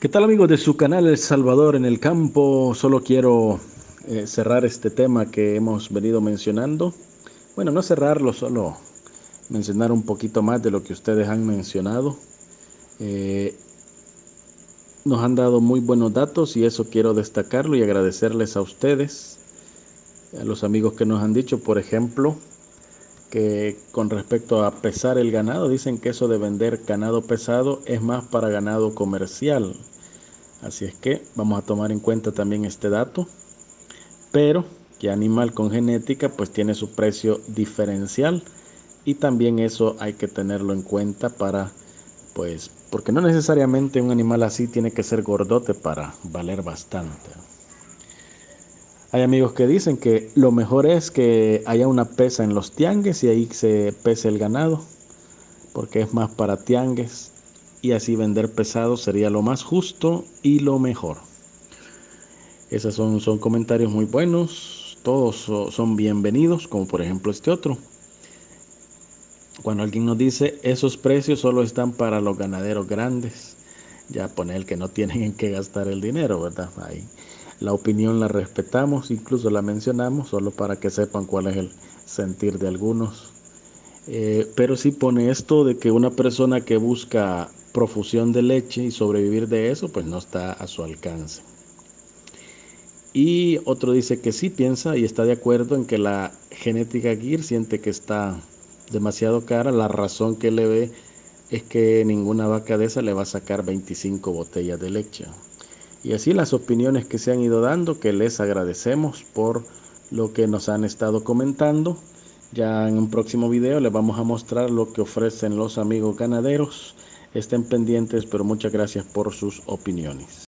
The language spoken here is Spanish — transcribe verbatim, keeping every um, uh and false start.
¿Qué tal amigos de su canal El Salvador en el Campo? Solo quiero eh, cerrar este tema que hemos venido mencionando. Bueno, no cerrarlo, solo mencionar un poquito más de lo que ustedes han mencionado. Eh, nos han dado muy buenos datos y eso quiero destacarlo y agradecerles a ustedes, a los amigos que nos han dicho, por ejemplo, que con respecto a pesar el ganado, dicen que eso de vender ganado pesado es más para ganado comercial. Así es que vamos a tomar en cuenta también este dato, pero que animal con genética pues tiene su precio diferencial y también eso hay que tenerlo en cuenta para pues porque no necesariamente un animal así tiene que ser gordote para valer bastante. Hay amigos que dicen que lo mejor es que haya una pesa en los tiangues y ahí se pese el ganado porque es más para tiangues y así vender pesado sería lo más justo y lo mejor. Esos son, son comentarios muy buenos, todos son bienvenidos, como por ejemplo este otro. Cuando alguien nos dice esos precios solo están para los ganaderos grandes, ya pone el que no tienen en qué gastar el dinero, ¿verdad? Ahí la opinión la respetamos, incluso la mencionamos, solo para que sepan cuál es el sentir de algunos. Eh, pero sí pone esto de que una persona que busca profusión de leche y sobrevivir de eso, pues no está a su alcance. Y otro dice que sí piensa y está de acuerdo en que la genética Gyr siente que está demasiado cara. La razón que le ve es que ninguna vaca de esa le va a sacar veinticinco botellas de leche. Y así las opiniones que se han ido dando, que les agradecemos por lo que nos han estado comentando. Ya en un próximo video les vamos a mostrar lo que ofrecen los amigos ganaderos. Estén pendientes, pero muchas gracias por sus opiniones.